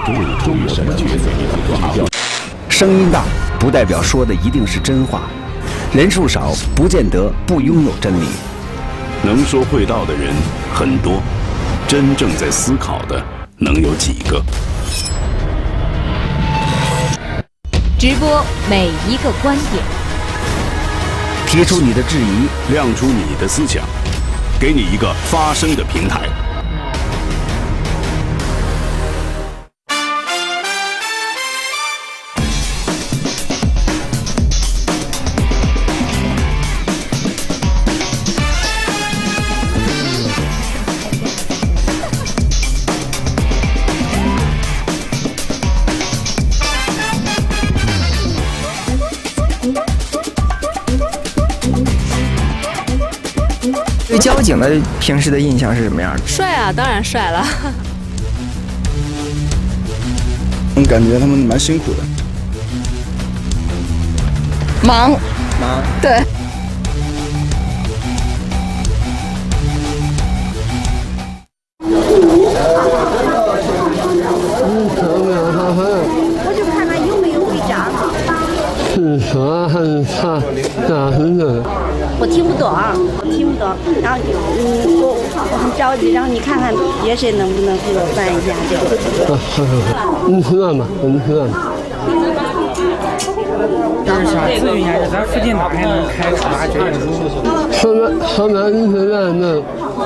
终审决策。 声音大不代表说的一定是真话，人数少不见得不拥有真理。 能说会道的人很多，真正在思考的能有几个？ 直播每一个观点， 提出你的质疑， 亮出你的思想，给你一个发声的平台。 对交警的平时的印象是什么样的？ 帅啊，当然帅了。 感觉他们蛮辛苦的。 忙，对。 我就看他有没有回家了。 是啥还是啥啥很冷？ 我听不懂，然后我很着急，然后你看看别谁能不能给我办一下这个？ 你吃饭吧，你吃饭吧。 就是想咨询一下，咱附近哪还能开出发绝缘书？ 上南医学院那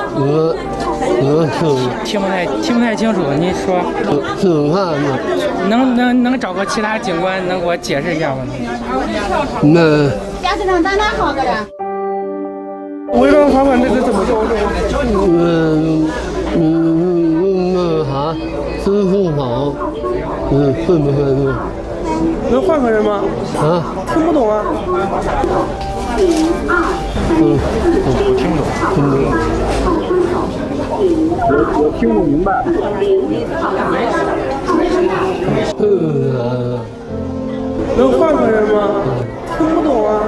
听不太清楚，你说吃饭呢？ 能找个其他警官能给我解释一下吗？ 那驾驶长在哪好个人？ 违章罚款这个怎么交收？ 那啥，支付宝，会不会用？ 能换个人吗？ 啊？ 听不懂啊。 我听不懂。我听不明白。 能换个人吗？听不懂啊。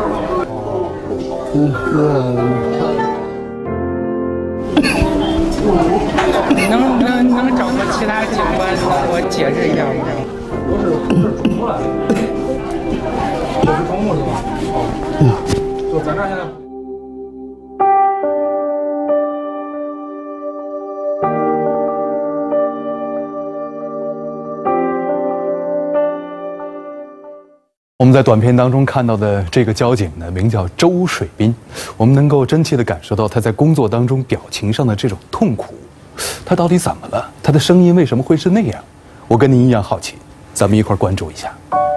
能找个其他警官能给我解释一下吗？都是出来的。这是周末是吧？就咱这儿现在。 我们在短片当中看到的这个交警呢，名叫周水斌。我们能够真切地感受到他在工作当中表情上的这种痛苦。他到底怎么了？他的声音为什么会是那样？我跟您一样好奇，咱们一块儿关注一下。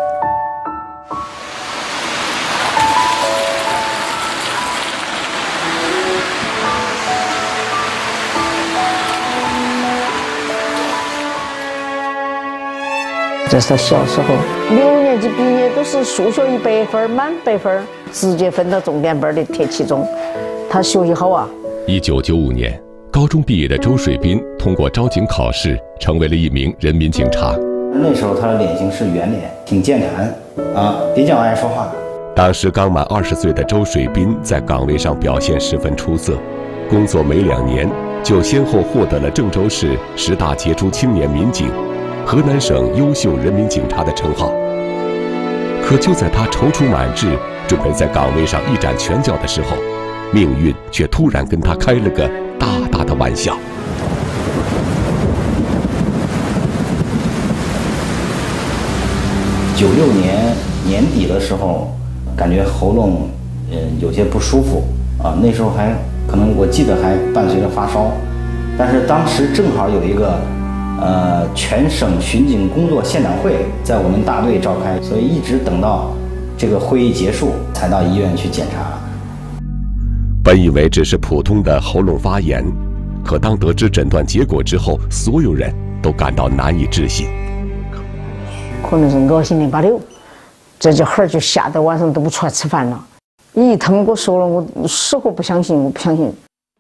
这是小时候6年级毕业都是数学100分满100分，直接分到重点班的贴期中。他学习好啊。 1995年，高中毕业的周水斌通过招警考试，成为了一名人民警察。 那时候他的脸型是圆脸，挺健谈比较爱说话。 当时刚满20岁的周水斌在岗位上表现十分出色，工作没2年就先后获得了郑州市10大杰出青年民警、河南省优秀人民警察的称号。可就在他踌躇满志，准备在岗位上一展拳脚的时候，命运却突然跟他开了个大大的玩笑。 96年年底的时候，感觉喉咙有些不舒服那时候还可能我记得还伴随着发烧，但是当时正好有一个全省巡警工作现场会在我们大队召开，所以一直等到这个会议结束才到医院去检查。 本以为只是普通的喉咙发炎，可当得知诊断结果之后，所有人都感到难以置信。 可能是恶性淋巴瘤，这就孩儿就吓得晚上都不出来吃饭了。他们跟我说了，我死活不相信，我不相信。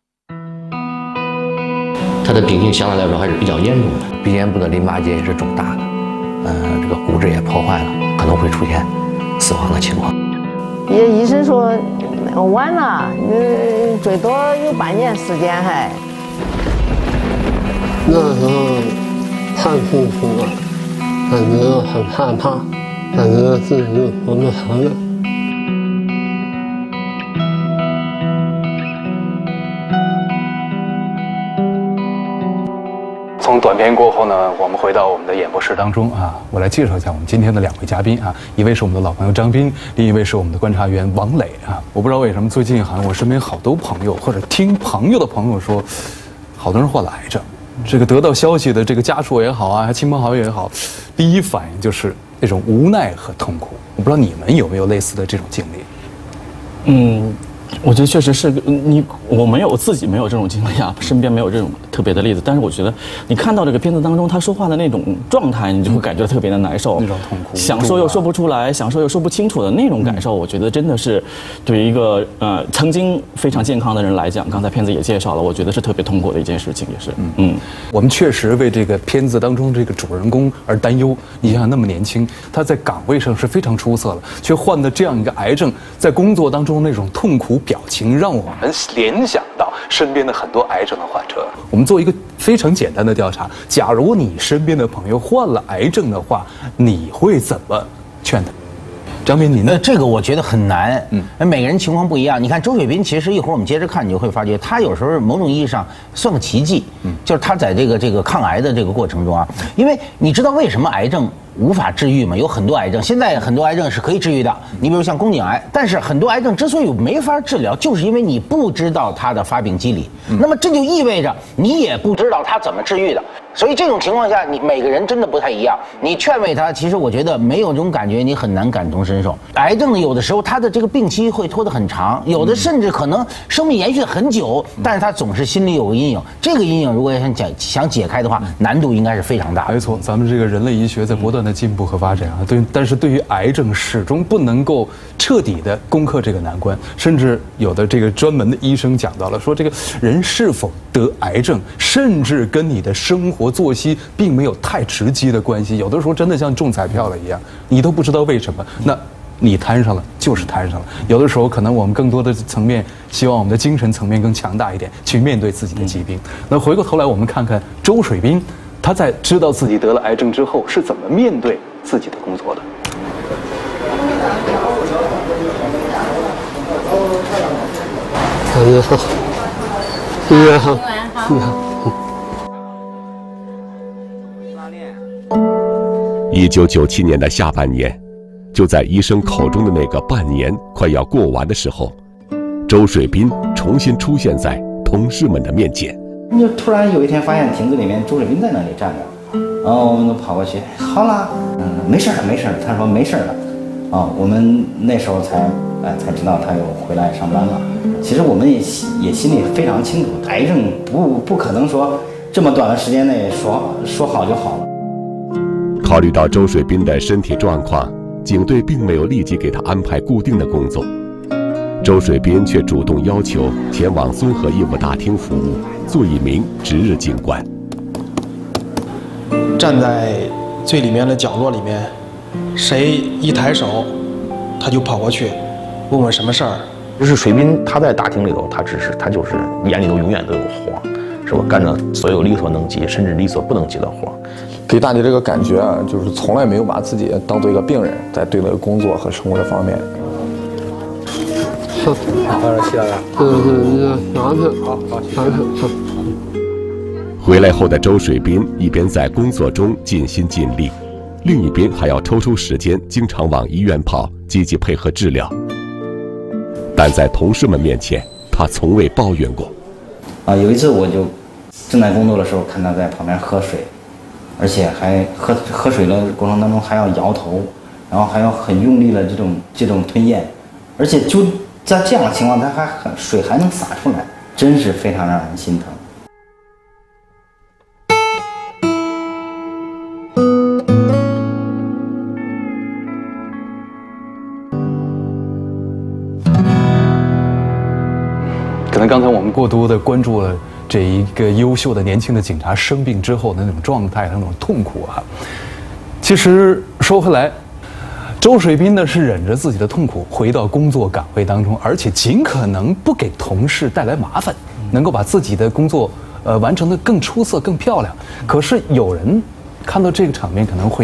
他的病情相对来说还是比较严重的，鼻咽部的淋巴结也是肿大的，这个骨质也破坏了，可能会出现死亡的情况。 医生说晚了，最多有半年时间还。 那时候太痛苦了。 感觉很害怕，感觉自己活不长了。 从短片过后呢，我们回到我们的演播室当中啊，我来介绍一下我们今天的2位嘉宾啊，一位是我们的老朋友张斌，另一位是我们的观察员王磊啊。我不知道为什么最近好像我身边好多朋友或者听朋友的朋友说，好多人患了癌症。这个得到消息的这个家属也好啊，亲朋好友也好，第一反应就是那种无奈和痛苦。我不知道你们有没有类似的这种经历？ 我觉得确实是我自己没有这种经历啊，身边没有这种特别的例子。但是我觉得你看到这个片子当中他说话的那种状态，你就会感觉特别的难受， 那种痛苦， 想说又说不出来，想说又说不清楚的那种感受，我觉得真的是对于一个曾经非常健康的人来讲，刚才片子也介绍了，我觉得是特别痛苦的一件事情，也是。 我们确实为这个片子当中这个主人公而担忧。你想想，那么年轻，他在岗位上是非常出色了，却患的这样一个癌症，在工作当中那种痛苦表情，让我们联想到身边的很多癌症的患者。我们做一个非常简单的调查，假如你身边的朋友患了癌症的话，你会怎么劝他？张斌，你呢？ 这个我觉得很难。每个人情况不一样。你看周水斌，其实一会儿我们接着看，你就会发觉他有时候某种意义上算个奇迹。就是他在这个抗癌的这个过程中啊，因为你知道为什么癌症无法治愈吗？有很多癌症，现在很多癌症是可以治愈的。你比如像宫颈癌，但是很多癌症之所以没法治疗，就是因为你不知道它的发病机理。那么这就意味着你也不知道它怎么治愈的。所以这种情况下，你每个人真的不太一样。你劝慰他，其实我觉得没有这种感觉，你很难感同身受。癌症呢，有的时候它的这个病期会拖得很长，有的甚至可能生命延续很久，但是他总是心里有个阴影。这个阴影如果想解开的话，难度应该是非常大的。 没错，咱们这个人类医学在不断的进步和发展啊，但是对于癌症始终不能够彻底的攻克这个难关，甚至有的这个专门的医生讲到了，说这个人是否得癌症，甚至跟你的生活作息并没有太直接的关系，有的时候真的像中彩票了一样，你都不知道为什么，那你摊上了就是摊上了。有的时候可能我们更多的层面，希望我们的精神层面更强大一点，去面对自己的疾病。那回过头来，我们看看周水斌，他在知道自己得了癌症之后是怎么面对自己的工作的。 你好，你好，你好。 1997年的下半年，就在医生口中的那个半年快要过完的时候，周水斌重新出现在同事们的面前。 就突然有一天发现亭子里面周水斌在那里站着，然后我们都跑过去，好了，没事了，没事了。他说没事了，我们那时候才知道他又回来上班了。其实我们也心里非常清楚，癌症不可能说这么短的时间内说好就好了。 考虑到周水斌的身体状况，警队并没有立即给他安排固定的工作，周水斌却主动要求前往综合业务大厅服务，做一名值日警官。 站在最里面的角落里面，谁一抬手，他就跑过去，问问什么事儿。 就是水斌他在大厅里头，他就是眼里头永远都有活，是吧？干着所有力所能及，甚至力所不能及的活。 给大家这个感觉啊，就是从来没有把自己当做一个病人，在对待工作和生活这方面。 好，谢谢了。好。 回来后的周水斌一边在工作中尽心尽力，另一边还要抽出时间经常往医院跑，积极配合治疗。但在同事们面前，他从未抱怨过。 有一次我就正在工作的时候，看他在旁边喝水，而且还喝水的过程当中还要摇头，然后还要很用力的这种吞咽，而且就在这样的情况，他水还能洒出来，真是非常让人心疼。 可能刚才我们过多的关注了这一个优秀的年轻的警察生病之后的那种状态，那种痛苦啊。其实说回来，周水斌呢是忍着自己的痛苦回到工作岗位当中，而且尽可能不给同事带来麻烦，能够把自己的工作完成得更出色、更漂亮。可是有人看到这个场面可能会有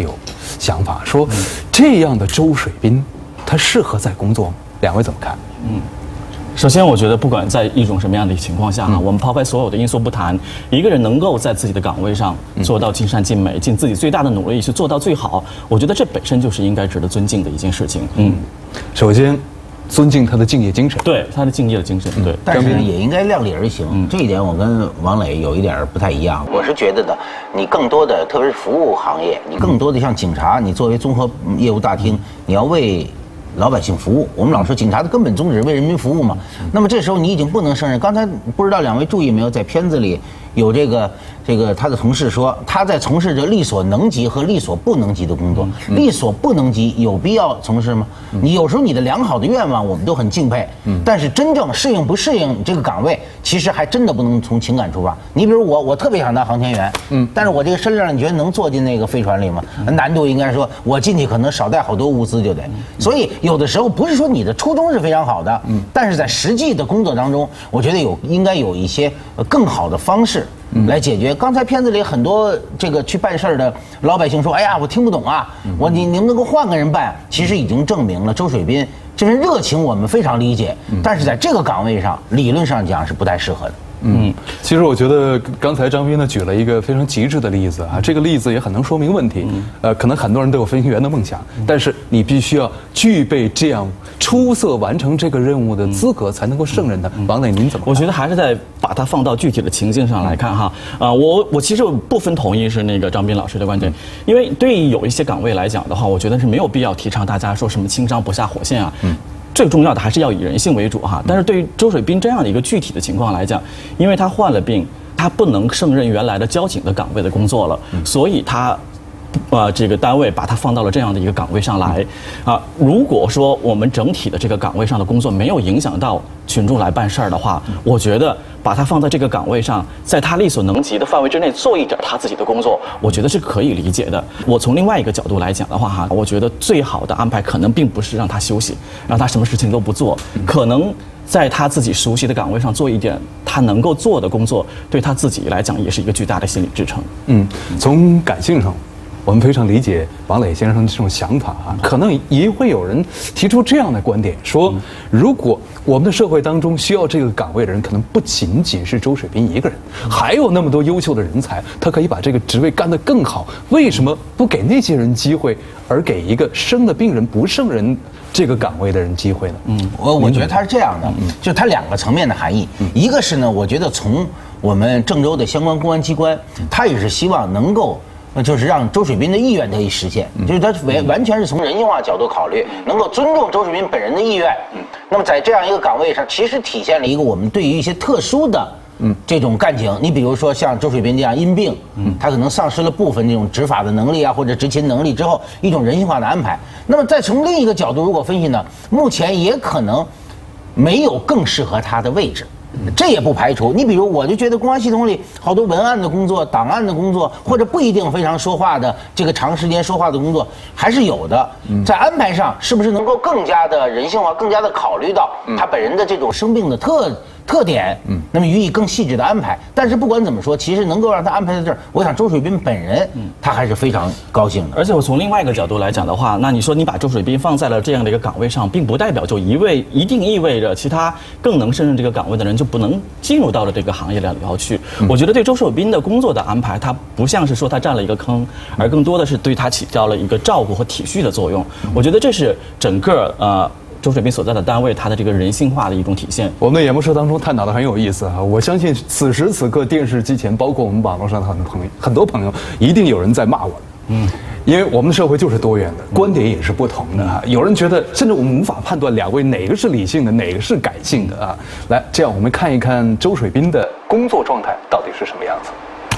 想法，说这样的周水滨，他适合在工作吗？两位怎么看？ 首先，我觉得不管在一种什么样的情况下我们抛开所有的因素不谈，一个人能够在自己的岗位上做到尽善尽美，尽自己最大的努力去做到最好，我觉得这本身就是应该值得尊敬的一件事情。 首先，尊敬他的敬业精神， 对他的敬业的精神，对。 但是呢，也应该量力而行。这一点我跟王磊有一点不太一样。我是觉得的，你更多的，特别是服务行业，你更多的像警察，你作为综合业务大厅，你要为老百姓服务。我们老说警察的根本宗旨为人民服务嘛。那么这时候你已经不能胜任。刚才不知道两位注意没有，在片子里有这个他的同事说他在从事着力所能及和力所不能及的工作。力所不能及有必要从事吗？你有时候你的良好的愿望我们都很敬佩，但是真正适应不适应这个岗位，其实还真的不能从情感出发。你比如我特别想当航天员，但是我这个身量你觉得能坐进那个飞船里吗？难度应该说我进去可能少带好多物资就得。所以有的时候不是说你的初衷是非常好的，但是在实际的工作当中，我觉得应该有一些更好的方式来解决。刚才片子里很多这个去办事的老百姓说：“哎呀，我听不懂啊，你能不能够换个人办？”其实已经证明了周水滨这份热情我们非常理解，但是在这个岗位上，理论上讲是不太适合的。 其实我觉得刚才张斌呢举了一个非常极致的例子啊，这个例子也很能说明问题。可能很多人都有飞行员的梦想，但是你必须要具备这样出色完成这个任务的资格，才能够胜任的。王磊，您怎么看？ 我觉得还是在把它放到具体的情境上来看哈。我其实部分同意是那个张斌老师的观点，因为对于有一些岗位来讲的话，我觉得是没有必要提倡大家说什么轻伤不下火线啊。最重要的还是要以人性为主哈。但是对于周水滨这样的一个具体的情况来讲，因为他患了病，他不能胜任原来的交警的岗位的工作了，所以他这个单位把它放到了这样的一个岗位上来如果说我们整体的这个岗位上的工作没有影响到群众来办事儿的话，我觉得把它放在这个岗位上，在他力所能及的范围之内做一点他自己的工作，我觉得是可以理解的。我从另外一个角度来讲的话我觉得最好的安排可能并不是让他休息，让他什么事情都不做，可能在他自己熟悉的岗位上做一点他能够做的工作，对他自己来讲也是一个巨大的心理支撑。 从感性上，我们非常理解王磊先生这种想法可能也会有人提出这样的观点，说如果我们的社会当中需要这个岗位的人，可能不仅仅是周水滨一个人，还有那么多优秀的人才，他可以把这个职位干得更好，为什么不给那些人机会，而给一个生了病人不胜任这个岗位的人机会呢？ 我觉得他是这样的，就是他两个层面的含义，一个是呢，我觉得从我们郑州的相关公安机关，他也是希望能够就是让周水滨的意愿得以实现，就是他完全是从人性化角度考虑，能够尊重周水滨本人的意愿。那么在这样一个岗位上，其实体现了一个我们对于一些特殊的这种干警，你比如说像周水滨这样因病，他可能丧失了部分这种执法的能力或者执勤能力之后，一种人性化的安排。那么再从另一个角度如果分析呢，目前也可能没有更适合他的位置。这也不排除，你比如我就觉得公安系统里好多文案的工作、档案的工作，或者不一定非常说话的这个长时间说话的工作还是有的。在安排上是不是能够更加的人性化，更加的考虑到他本人的这种生病的特点，那么予以更细致的安排。但是不管怎么说，其实能够让他安排在这儿，我想周水滨本人他还是非常高兴的。 而且我从另外一个角度来讲的话，那你说你把周水滨放在了这样的一个岗位上，并不代表就一定意味着其他更能胜任这个岗位的人就不能进入到了这个行业里头去。我觉得对周水滨的工作的安排，它不像是说他占了一个坑，而更多的是对他起到了一个照顾和体恤的作用。我觉得这是整个周水滨所在的单位，它的这个人性化的一种体现。 我们的演播室当中探讨的很有意思我相信此时此刻电视机前，包括我们网络上的很多朋友，一定有人在骂我。因为我们的社会就是多元的，观点也是不同的有人觉得，甚至我们无法判断两位哪个是理性的，哪个是感性的来，这样我们看一看周水滨的工作状态到底是什么样子。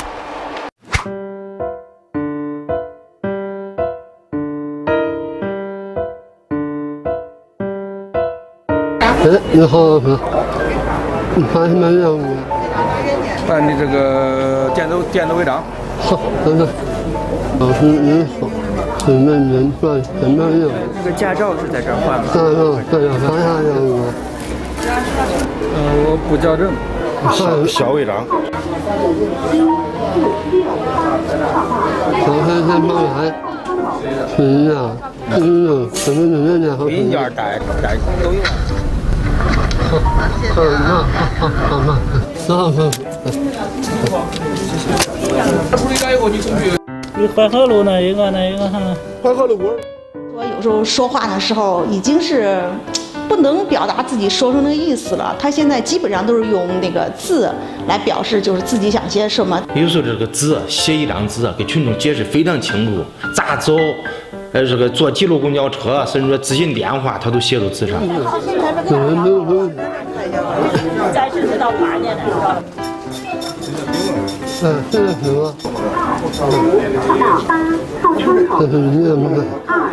你好，你办什么任务？ 办理这个电子违章。 好，等等。老师您好，请问您办什么任务？ 这个驾照是在这儿换吗？ 驾照对，啥任务？ 我不矫正，小违章。 首先先帮来。 是啊，什么比较大都有。 你淮河路那一个淮河路我有时候说话的时候已经是不能表达自己说成的意思了，他现在基本上都是用那个字来表示，就是自己想写什么。 有时候这个字写一张字给群众解释非常清楚，咋走，这个坐几路公交车，甚至说咨询电话，他都写到纸上。 在这是到8年了。 这是什么？这是你的名字。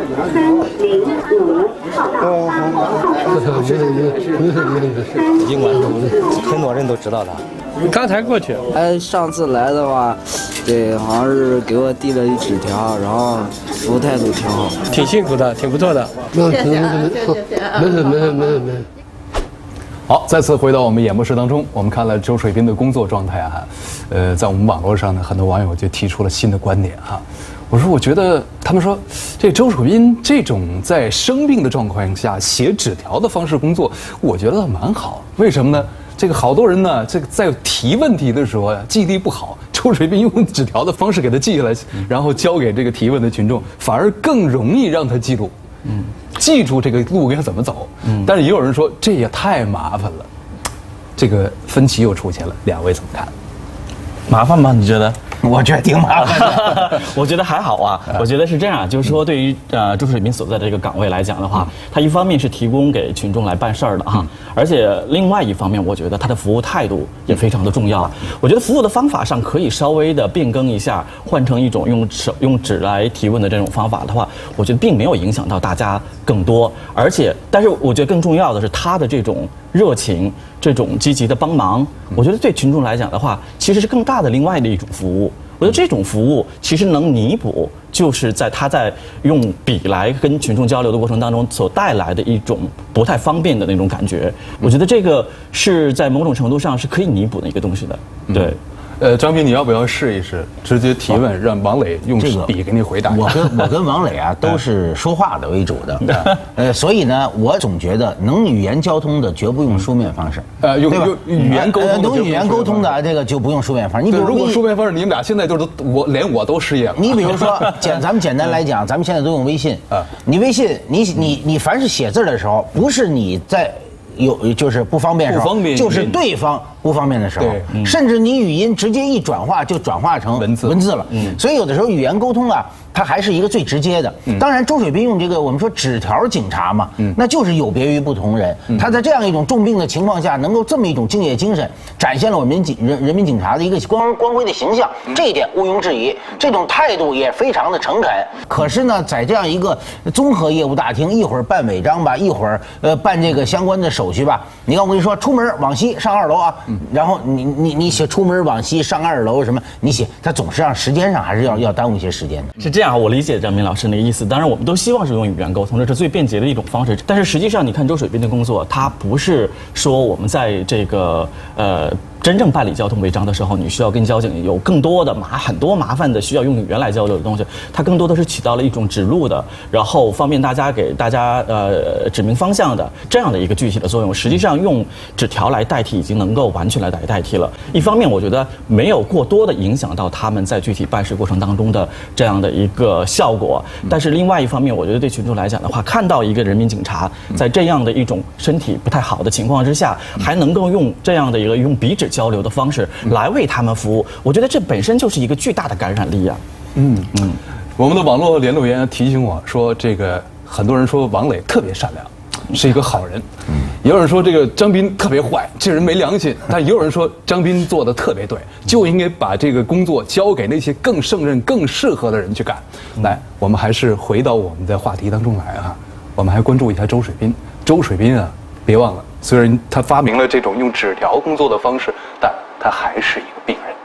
尽管很多人都知道他。 刚才过去。 上次来的话，对，好像是给我递了一纸条，然后服务态度挺好。 挺辛苦的，挺不错的。 谢谢，没事。 好，再次回到我们演播室当中，我们看了周水斌的工作状态啊，在我们网络上呢，很多网友就提出了新的观点哈。我觉得他们说，这周水斌这种在生病的状况下写纸条的方式工作，我觉得蛮好。为什么呢？这个好多人呢，这个在提问题的时候呀，记忆力不好。周水斌用纸条的方式给他记下来，然后交给这个提问的群众，反而更容易让他记录。记住这个路该怎么走。但是也有人说这也太麻烦了，这个分歧又出现了，两位怎么看？ 麻烦吗？你觉得？ 我觉得挺麻烦的。 我觉得还好啊。我觉得是这样，就是说对于周水斌所在的这个岗位来讲的话，他一方面是提供给群众来办事儿的哈，而且另外一方面，我觉得他的服务态度也非常的重要。我觉得服务的方法上可以稍微的变更一下，换成一种用纸来提问的这种方法的话，我觉得并没有影响到大家更多。但是我觉得更重要的是他的这种热情，这种积极的帮忙，我觉得对群众来讲的话，其实是更大的另外的一种服务。我觉得这种服务其实能弥补，就是他在用笔来跟群众交流的过程当中所带来的一种不太方便的那种感觉。我觉得这个是在某种程度上是可以弥补的一个东西的。对。 张斌，你要不要试一试直接提问，让王磊用笔给你回答？ 我跟王磊啊都是说话的为主的，所以呢，我总觉得能语言交通的绝不用书面方式， 用语言沟通， 能语言沟通的这个就不用书面方式。你比如如果书面方式，你们俩现在就是连我都失业了。 你比如说，咱们简单来讲，咱们现在都用微信啊，你微信，你凡是写字的时候，不是你在就是不方便的时候，就是对方不方便的时候，甚至你语音直接一转化就转化成文字了。所以有的时候语言沟通啊，它还是一个最直接的。当然，周水斌用这个我们说纸条警察嘛，那就是有别于不同人。他在这样一种重病的情况下，能够这么一种敬业精神，展现了我们人民警察的一个光辉的形象，这一点毋庸置疑。这种态度也非常的诚恳。可是呢，在这样一个综合业务大厅，一会儿办违章吧，一会儿办这个相关的手续吧。你看我跟你说，出门往西上2楼啊，然后你写出门往西上2楼什么，你写它总是让时间上还是要耽误一些时间的。 是这样。我理解张斌老师那个意思，当然我们都希望是用语言沟通，这是最便捷的一种方式。但是实际上，你看周水斌的工作，他不是说我们在这个真正办理交通违章的时候，你需要跟交警有更多的很多麻烦的需要用语言来交流的东西，它更多的是起到了一种指路的，然后方便大家给大家指明方向的这样的一个具体的作用。实际上用纸条来代替已经能够完全来代替了。一方面，我觉得没有过多的影响到他们在具体办事过程当中的这样的一个效果，但是另外一方面，我觉得对群众来讲的话，看到一个人民警察在这样的一种身体不太好的情况之下，还能够用这样的一个用笔纸交流的方式来为他们服务，我觉得这本身就是一个巨大的感染力啊。 我们的网络联络员提醒我说，这个很多人说王磊特别善良，是一个好人。也有人说这个张斌特别坏，这人没良心。但也有人说张斌做的特别对，就应该把这个工作交给那些更胜任、更适合的人去干。来，我们还是回到我们的话题当中来啊，我们还关注一下周水斌。周水斌啊，别忘了，虽然他发明了这种用纸条工作的方式，但他还是一个病人。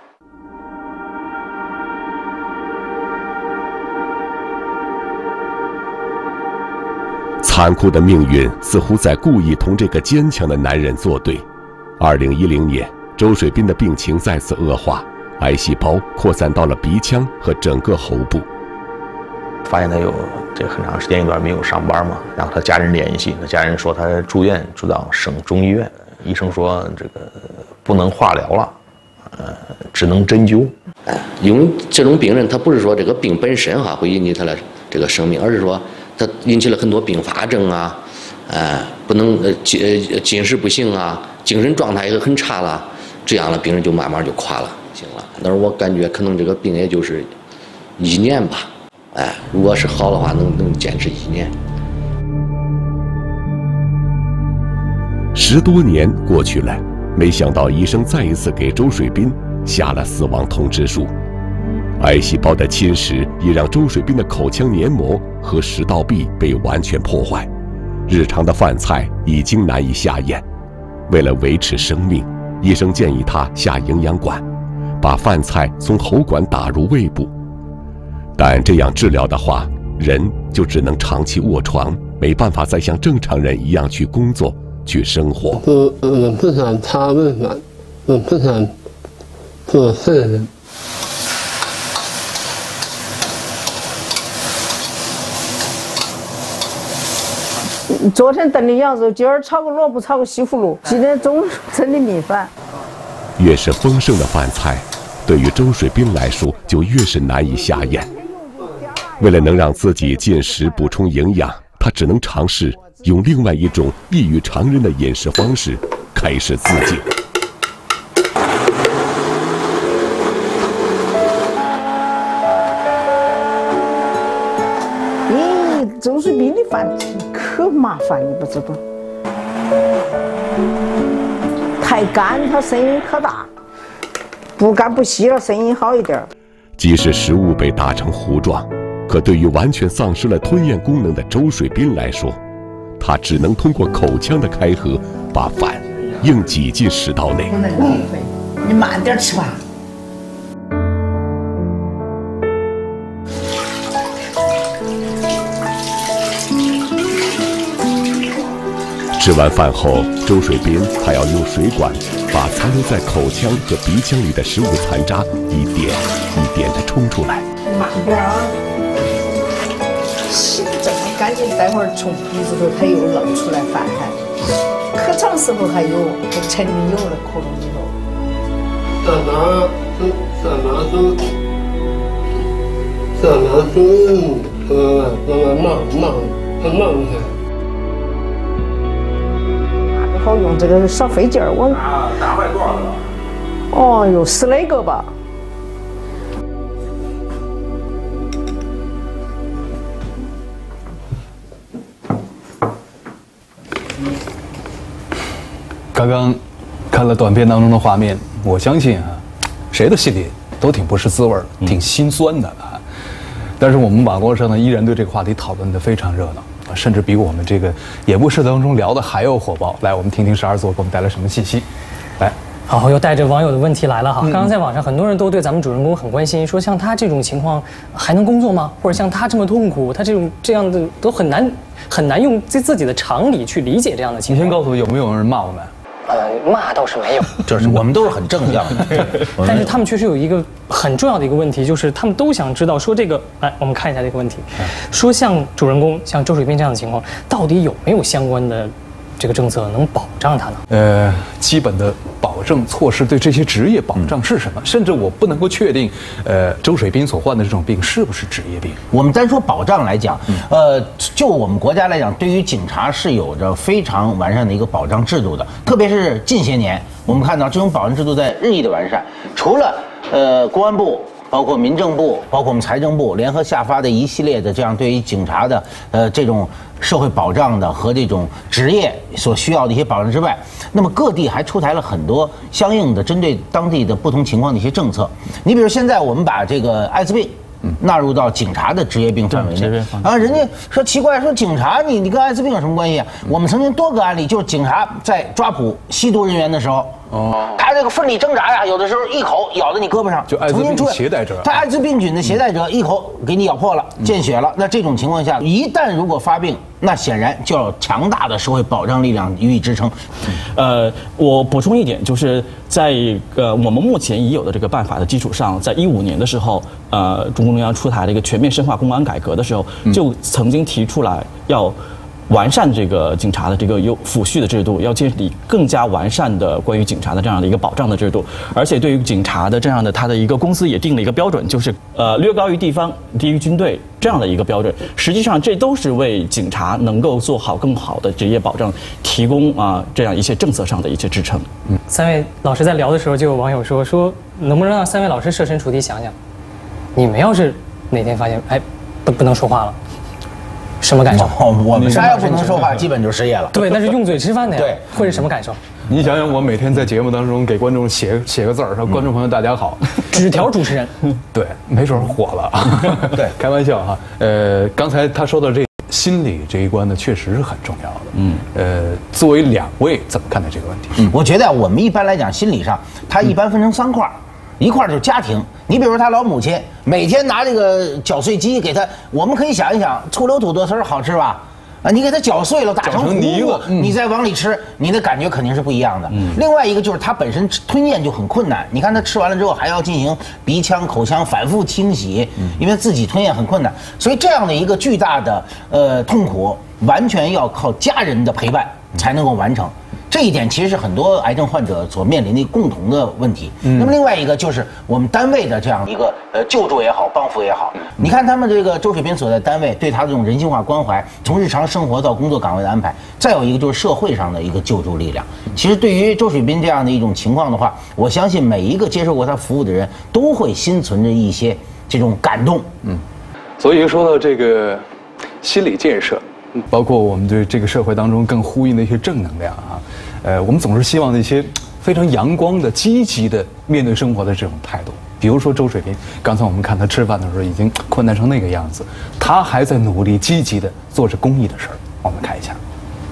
残酷的命运似乎在故意同这个坚强的男人作对。2010年，周水斌的病情再次恶化，癌细胞扩散到了鼻腔和整个喉部。 发现他有这很长时间一段没有上班嘛，然后他家人联系，他家人说他住院住到省中医院，医生说这个不能化疗了，只能针灸。 因为这种病人他不是说这个病本身会引起他的这个生命，而是说他引起了很多并发症啊，不能进食不行啊，精神状态也很差了，这样的病人就慢慢就垮了，行了。但是我感觉可能这个病也就是1年吧，如果是好的话，能坚持1年。 10多年过去了，没想到医生再一次给周水斌下了死亡通知书。癌细胞的侵蚀也让周水斌的口腔黏膜和食道壁被完全破坏，日常的饭菜已经难以下咽。为了维持生命，医生建议他下营养管，把饭菜从喉管打入胃部。但这样治疗的话，人就只能长期卧床，没办法再像正常人一样去工作、去生活。 我不想擦胃管，我不想做废人。 昨天炖的羊肉，今儿炒个萝卜，炒个西葫芦，今天中午蒸的米饭。 越是丰盛的饭菜，对于周水斌来说就越是难以下咽。为了能让自己进食补充营养，他只能尝试用另外一种异于常人的饮食方式开始自救。 周水斌的饭可麻烦，你不知道，太干它声音可大，不干不稀了声音好一点。 即使食物被打成糊状，可对于完全丧失了吞咽功能的周水斌来说，他只能通过口腔的开合把饭硬挤进食道内。 你慢点吃吧。 吃完饭后，周水斌还要用水管把残留在口腔和鼻腔里的食物残渣一点一点地冲出来。 慢点啊！洗得这么干净，待会儿从鼻子头它又漏出来饭还，可长时候还有陈年有的可能里头。好用，这个少费劲儿。我打坏多少个？ 哦哟，10来个吧。 刚刚看了短片当中的画面，我相信谁的心里都挺不是滋味儿，挺心酸的啊。但是我们网络上呢，依然对这个话题讨论得非常热闹。甚至比我们这个演播室当中聊的还要火爆。来，我们听听12座给我们带来什么信息。来， 好，又带着网友的问题来了哈。刚刚在网上很多人都对咱们主人公很关心，说像他这种情况还能工作吗？或者像他这么痛苦，他这样的都很难用自己的常理去理解这样的情况。 你先告诉我有没有人骂我们？ 骂倒是没有， 就是我们都是很正向的。 但是他们确实有一个很重要的一个问题，就是他们都想知道说这个，来我们看一下这个问题，说像主人公像周水斌这样的情况，到底有没有相关的这个政策能保障他呢？ 基本的保证措施对这些职业保障是什么？甚至我不能够确定，周水斌所患的这种病是不是职业病。 我们单说保障来讲，就我们国家来讲，对于警察是有着非常完善的一个保障制度的。特别是近些年，我们看到这种保障制度在日益的完善。除了公安部，包括民政部，包括我们财政部联合下发的一系列的这样对于警察的这种社会保障的和这种职业所需要的一些保障之外，那么各地还出台了很多相应的针对当地的不同情况的一些政策。你比如现在我们把这个艾滋病纳入到警察的职业病范围内啊，人家说奇怪，说警察你跟艾滋病有什么关系啊？我们曾经多个案例，就是警察在抓捕吸毒人员的时候， 他这个奋力挣扎呀，有的时候一口咬到你胳膊上， 就艾滋病携带者， 他艾滋病菌的携带者一口给你咬破了，见血了。那这种情况下，一旦如果发病，那显然就要强大的社会保障力量予以支撑。 我补充一点，就是在我们目前已有的这个办法的基础上，在2015年的时候，中共中央出台了一个全面深化公安改革的时候，就曾经提出来要完善这个警察的这个有抚恤的制度，要建立更加完善的关于警察的这样的一个保障的制度，而且对于警察的这样的他的一个工资也定了一个标准，就是略高于地方、低于军队这样的一个标准。实际上，这都是为警察能够做好更好的职业保障提供这样一些政策上的一些支撑。 3位老师在聊的时候，就有网友说能不能让3位老师设身处地想想，你们要是哪天发现不能说话了。什么感受？ 我们啥要不能说话，基本就失业了。 对，那是用嘴吃饭的呀。 对， 会是什么感受？ 你想想，我每天在节目当中给观众写个字儿，说观众朋友大家好， 纸条主持人， 对，没准火了。对，开玩笑哈。刚才他说到这心理这一关呢，确实是很重要的。作为2位怎么看待这个问题？ 我觉得我们一般来讲，心理上它一般分成3块。一块就是家庭，你比如他老母亲每天拿这个搅碎机给他，我们可以想一想，醋溜土豆丝好吃吧？你给它搅碎了，打成泥糊，你再往里吃，你的感觉肯定是不一样的。另外一个就是它本身吞咽就很困难，你看他吃完了之后还要进行鼻腔、口腔反复清洗，因为自己吞咽很困难，所以这样的一个巨大的痛苦，完全要靠家人的陪伴才能够完成。这一点其实是很多癌症患者所面临的共同的问题。那么另外一个就是我们单位的这样一个救助也好，帮扶也好。你看他们这个周水斌所在单位对他这种人性化关怀，从日常生活到工作岗位的安排，再有一个就是社会上的一个救助力量。其实对于周水斌这样的一种情况的话，我相信每一个接受过他服务的人都会心存着一些这种感动。 所以说到这个心理建设，包括我们对这个社会当中更呼应的一些正能量我们总是希望那些非常阳光的、积极的面对生活的这种态度。比如说周水斌，刚才我们看他吃饭的时候已经困难成那个样子，他还在努力积极的做着公益的事儿。我们看一下。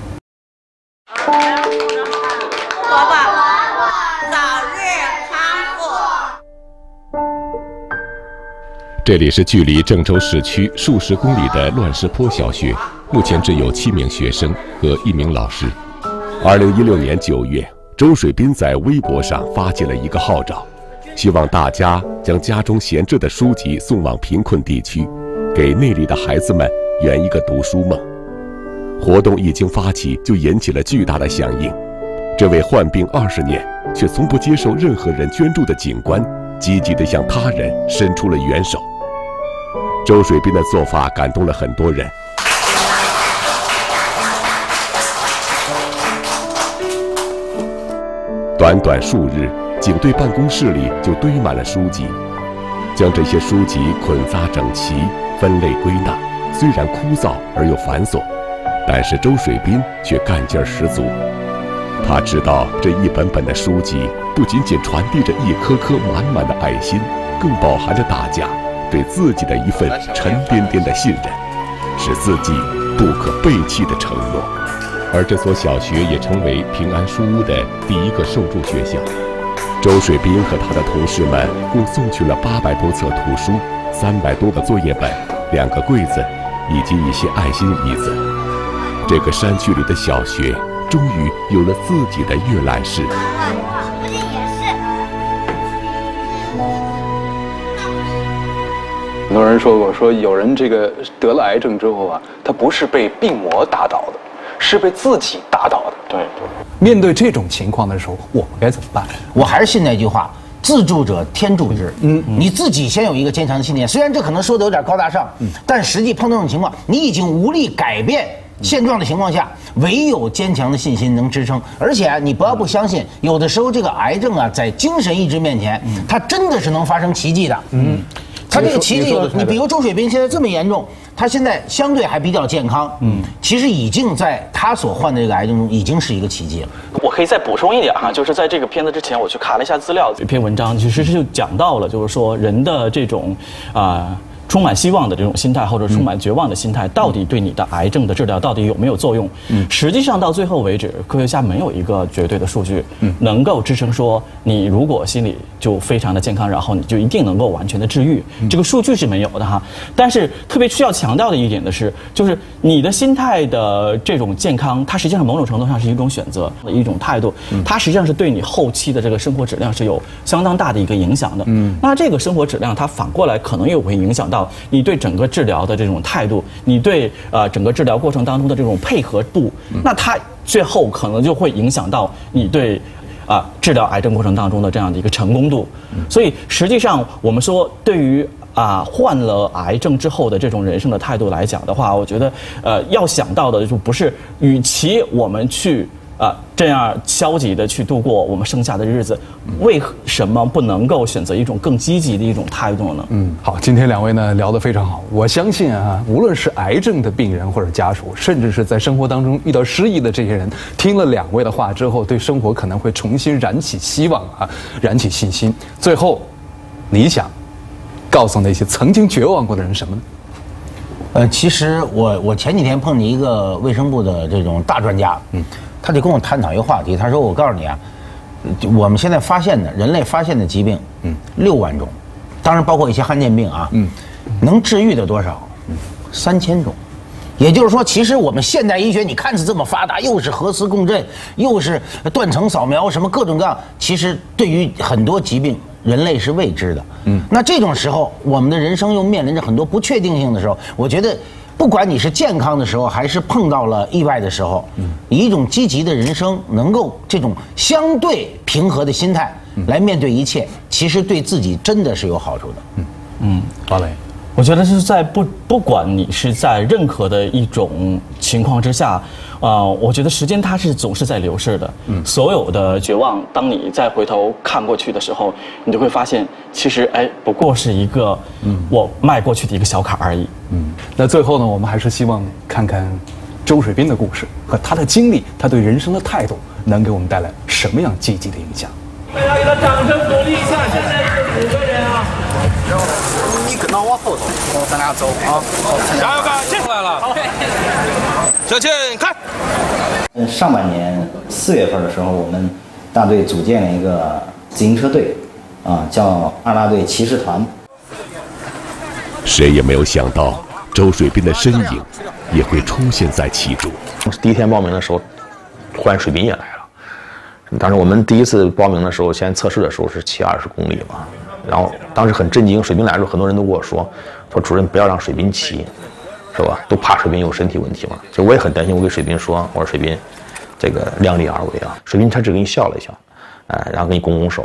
伯伯，早日康复。 这里是距离郑州市区数十公里的乱石坡小学，目前只有7名学生和1名老师。2016年9月，周水斌在微博上发起了一个号召，希望大家将家中闲置的书籍送往贫困地区，给内地的孩子们圆一个读书梦。活动一经发起，就引起了巨大的响应。这位患病20年却从不接受任何人捐助的警官，积极地向他人伸出了援手。周水斌的做法感动了很多人。短短数日，警队办公室里就堆满了书籍。将这些书籍捆扎整齐，分类归纳，虽然枯燥而又繁琐，但是周水斌却干劲儿十足。他知道这一本本的书籍不仅仅传递着一颗颗满满的爱心，更饱含着大家对自己的一份沉甸甸的信任，是自己不可背弃的承诺。而这所小学也成为平安书屋的第一个受助学校。周水斌和他的同事们共送去了800多册图书、300多个作业本、2个柜子，以及一些爱心椅子。这个山区里的小学终于有了自己的阅览室。 很多人说过，说有人这个得了癌症之后他不是被病魔打倒的，是被自己打倒的。对。面对这种情况的时候，我们该怎么办？ 我还是信那句话：自助者天助之。你自己先有一个坚强的信念，虽然这可能说的有点高大上，但实际碰到这种情况，你已经无力改变现状的情况下，唯有坚强的信心能支撑。而且你不要不相信，有的时候这个癌症在精神意志面前，它真的是能发生奇迹的。他这个奇迹，你比如周水斌现在这么严重，他现在相对还比较健康，其实已经在他所患的这个癌症中已经是一个奇迹了。 我可以再补充一点就是在这个片子之前我去看了一下资料，有一篇文章其实就讲到了，就是说人的这种充满希望的这种心态，或者充满绝望的心态，到底对你的癌症的治疗到底有没有作用？实际上到最后为止，科学家没有一个绝对的数据能够支撑说你如果心理就非常的健康，然后你就一定能够完全的治愈，这个数据是没有的哈。但是特别需要强调的一点的是，就是你的心态的这种健康，它实际上某种程度上是一种选择，一种态度，它实际上是对你后期的这个生活质量是有相当大的一个影响的。那这个生活质量，它反过来可能又会影响到你对整个治疗的这种态度，你对整个治疗过程当中的这种配合度，那它最后可能就会影响到你对治疗癌症过程当中的这样的一个成功度。所以实际上我们说，对于患了癌症之后的这种人生的态度来讲的话，我觉得要想到的就不是，与其我们去这样消极的去度过我们剩下的日子，为什么不能够选择一种更积极的一种态度呢？ 好，今天两位呢聊得非常好。我相信无论是癌症的病人或者家属，甚至是在生活当中遇到失意的这些人，听了两位的话之后，对生活可能会重新燃起希望燃起信心。最后，你想告诉那些曾经绝望过的人什么呢？ 其实我前几天碰见一个卫生部的这种大专家，他就跟我探讨一个话题，他说：“我告诉你我们现在人类发现的疾病，6万种，当然包括一些罕见病能治愈的多少？3000种。也就是说，其实我们现代医学你看是这么发达，又是核磁共振，又是断层扫描，什么各种各样，其实对于很多疾病，人类是未知的。那这种时候，我们的人生又面临着很多不确定性的时候，我觉得，不管你是健康的时候，还是碰到了意外的时候，以一种积极的人生，能够这种相对平和的心态来面对一切，其实对自己真的是有好处的。 王磊。 我觉得是在不管你是在任何的一种情况之下，我觉得时间它是总是在流逝的。所有的绝望，当你再回头看过去的时候，你就会发现，其实不过是一个我迈过去的一个小坎而已。 那最后呢，我们还是希望看看周水斌的故事和他的经历，他对人生的态度能给我们带来什么样积极的影响。 大家给他掌声鼓励一下，现在是5个人啊。 你跟到我后头，咱俩走啊！ 加油干，进来了。小倩，看。 上半年4月份的时候，我们大队组建了一个自行车队，叫2大队骑士团。 谁也没有想到，周水斌的身影也会出现在其中。 第一天报名的时候，忽然水斌也来了。当时我们第一次报名的时候，先测试的时候是骑20公里嘛。然后当时很震惊，水斌来的时候，很多人都跟我说主任不要让水斌骑，是吧？都怕水斌有身体问题嘛。所以我也很担心，我给水斌说，我说水斌，这个量力而为啊。水斌他只给你笑了一笑，然后给你拱拱手。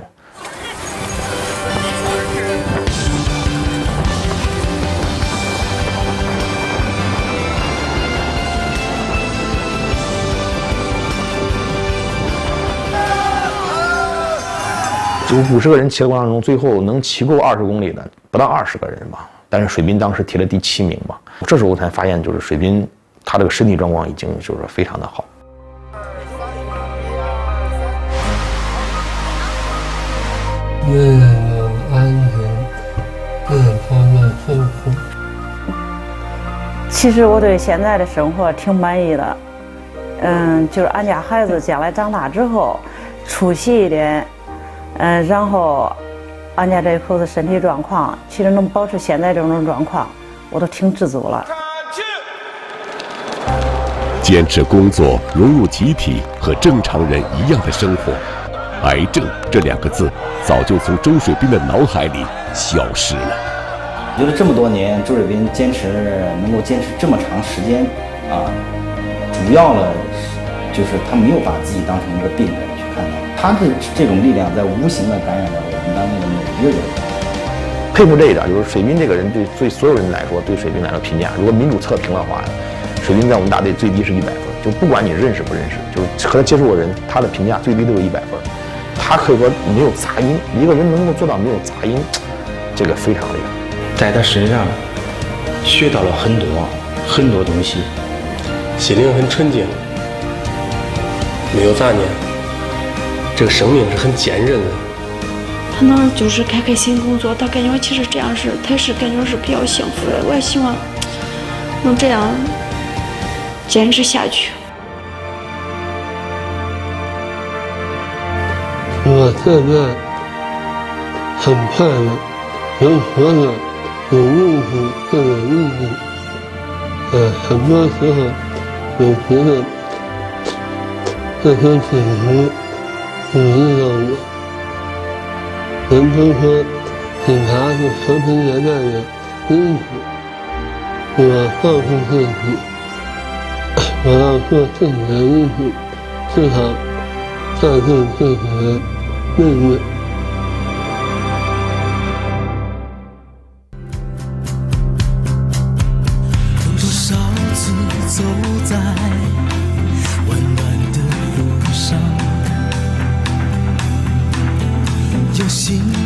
就50个人骑的过程中，最后能骑够20公里的不到20个人吧。但是水斌当时提了第7名吧。这时候我才发现，就是水斌他这个身体状况已经就是非常的好。 愿我安宁，各方面丰富。 其实我对现在的生活挺满意的，就是俺家孩子将来长大之后，出息一点。然后，俺家这口子身体状况，其实能保持现在这种状况，我都挺知足了。 坚持工作，融入集体，和正常人一样的生活，癌症这2个字早就从周水斌的脑海里消失了。 我觉得这么多年，周水斌能够坚持这么长时间主要的就是他没有把自己当成一个病人去看待。他的这种力量在无形的感染着我们单位的每一个人。 佩服这一点，就是水斌这个人对所有人来说，对水斌来说评价，如果民主测评的话，水斌在我们大队最低是100分，就不管你认识不认识，就是和他接触过人，他的评价最低都有100分。他可以说没有杂音，一个人能够做到没有杂音，这个非常厉害。 在他身上学到了很多东西， 心灵很纯净，没有杂念。这个生命是很坚韧的， 他能就是开开心工作，他感觉其实这样是他是感觉是比较幸福的。我也希望能这样坚持下去。 我现在很快乐，有活着，有意识，更有意义。很多时候，我觉得这些品质鼓励了我。人都说警察是和平年代的因子，我告诉自己，我要做自己的意思，至少战胜自己的命运。 多少次走在温暖的路上，有心